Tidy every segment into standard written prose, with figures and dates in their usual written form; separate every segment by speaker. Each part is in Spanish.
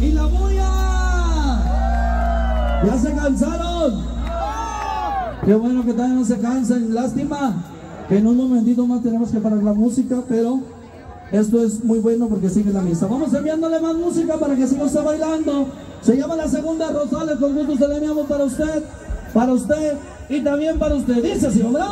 Speaker 1: y la bulla. ¿Ya se cansaron? Qué bueno que todavía no se cansen. Lástima que en un momentito más tenemos que parar la música, pero esto es muy bueno porque sigue la misa. Vamos enviándole más música para que siga usted bailando. Se llama La Segunda Rosales, con gusto se le enviamos para usted y también para usted. Dice así, ¡hombre!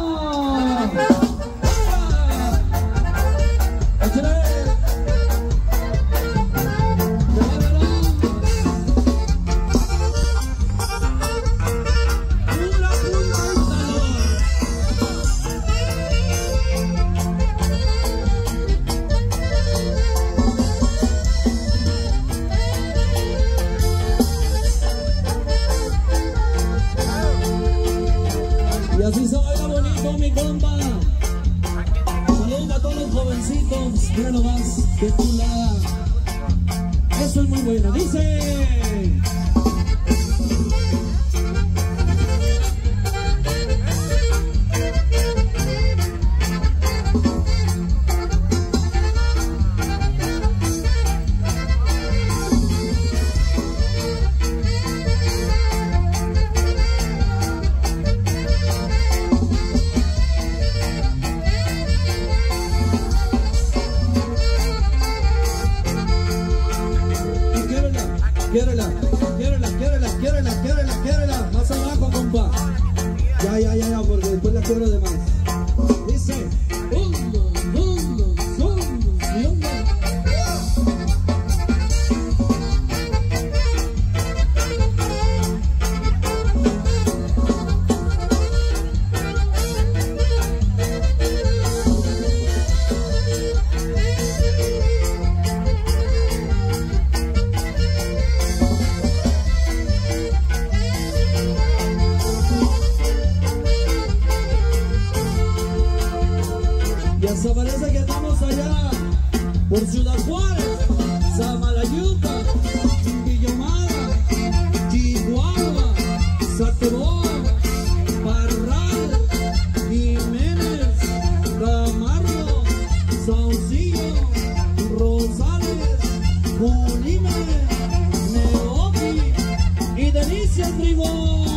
Speaker 1: Y así se baila bonito, mi compa. Saludos a todos los jovencitos. Mira nomás, qué chulada. Eso es muy bueno. Dice... Quiérela, más abajo, compa. Ya, porque después la quiero de más. Dice, uno, y uno. Ya se parece que estamos allá por Ciudad Juárez, Samalayuca, Villomada, Chihuahua, Sateboa, Parral, Jiménez, Camargo, Saucillo, Rosales, Molina, Neoqui y Delicias Tribón.